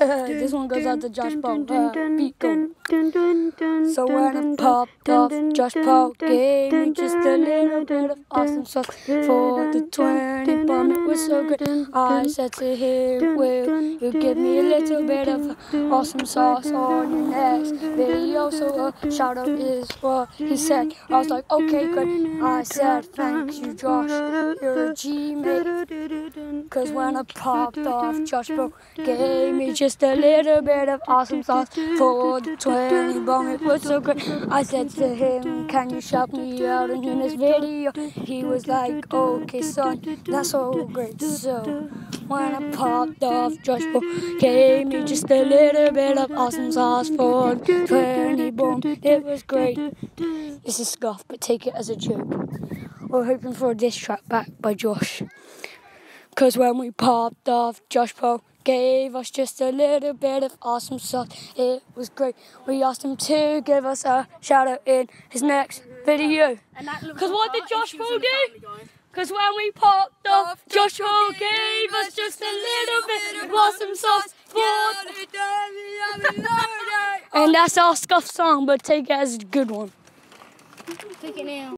This one goes out to Josh Paul. Beat go. So when I popped off, Josh Paul gave me just a little bit of awesome sauce for the 20 bomb. It was so good. I said to him, will you give me a little bit of awesome sauce on your next video? So a shout out is what he said. I was like, okay, good. I said, thank you, Josh. You're a G, mate. Cause when I popped off, Josh Paul gave me just a little bit of awesome sauce for the 20 bomb. It was so good. I said to him, can you shout me out in this video? He was like, okay, son, that's so great. So when I popped off, Josh Paul gave me just a little bit of awesome sauce for the 20 bomb. It was great. This is scuff, but take it as a joke. We're hoping for a diss track back by Josh. Cause when we popped off, Josh Paul gave us just a little bit of awesome sauce. It was great. We asked him to give us a shout out in his next video. Cause what did Josh Paul do? Cause when we popped off, Josh Paul gave us just a little bit of awesome sauce and that's our scuff song, but take it as a good one. Take it now.